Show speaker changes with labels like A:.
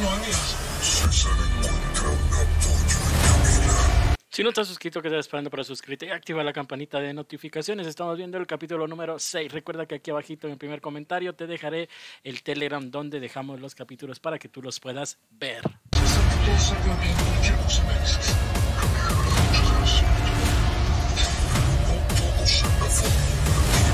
A: no había.
B: Si se le encuentra un apoyo en camino.
C: Si no estás suscrito, ¿qué estás esperando para suscribirte? Y activa la campanita de notificaciones. Estamos viendo el capítulo número 6. Recuerda que aquí abajito en el primer comentario te dejaré el Telegram donde dejamos los capítulos para que tú los puedas ver.
B: No todos en la familia